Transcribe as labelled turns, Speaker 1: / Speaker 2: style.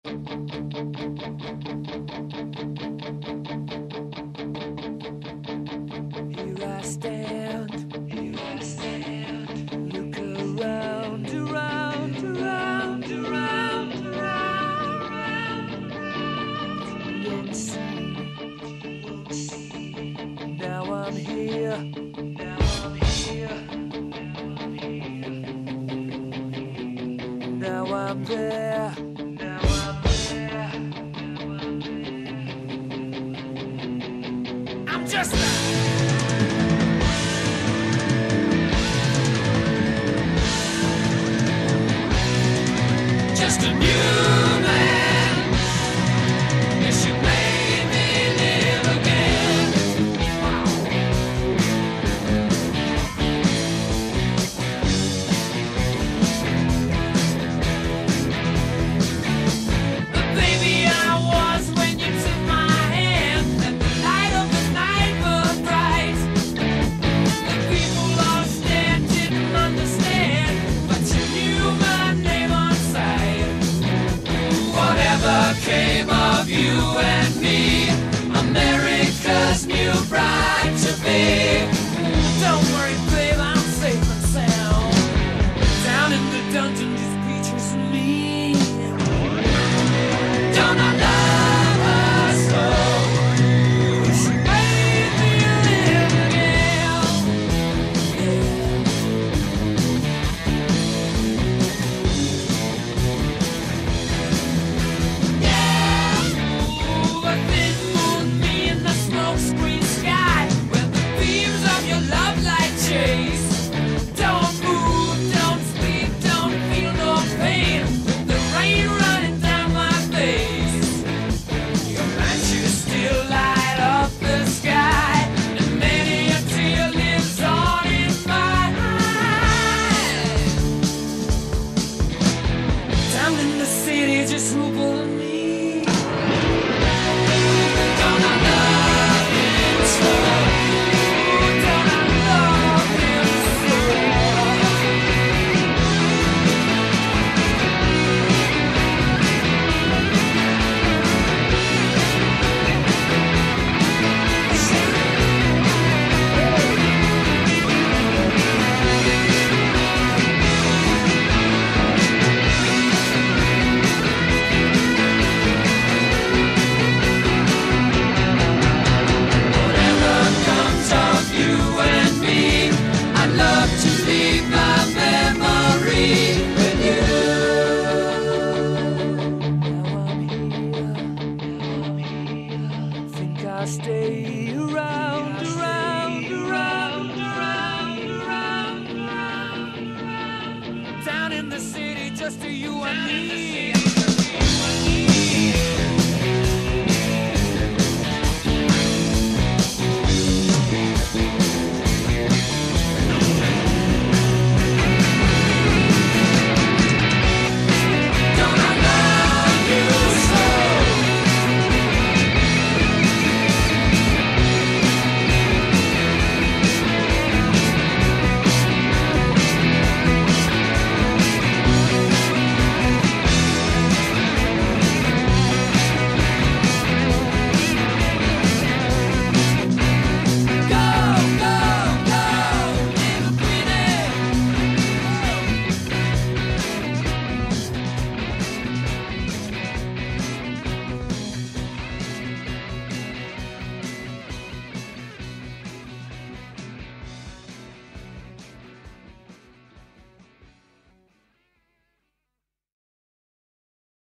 Speaker 1: Here I stand, look around, around, around, around, around. You won't see. Now I'm here, now I'm here, now I'm there, now I'm there. I'm just a new man. Yes, you made me live again. The baby I was when you took my hand, and the light of the night burned bright. The people all stared, didn't understand, but you knew my name on sight. Whatever came of you and me, America's new bride to be. Don't worry, babe, I'm safe and sound. Down in the dungeon, just Peaches and me. Don't I love her so? She made me live again. Ooh, a thin moon, me in the smokescreen sky, where the beams of your love light chase. Don't move, don't speak, don't feel no pain, with the rain running down my face. Your matches still light up the sky, and many a tear lives on in my eyes. Down in the city, just Rupert and me. Don't I love him so? Don't I love him so? Whatever comes of you and me, I'd love to leave my memory with you. Now I'm here. Think I'll stay around, around, around, around, around, around. Down in the city, just to you and me.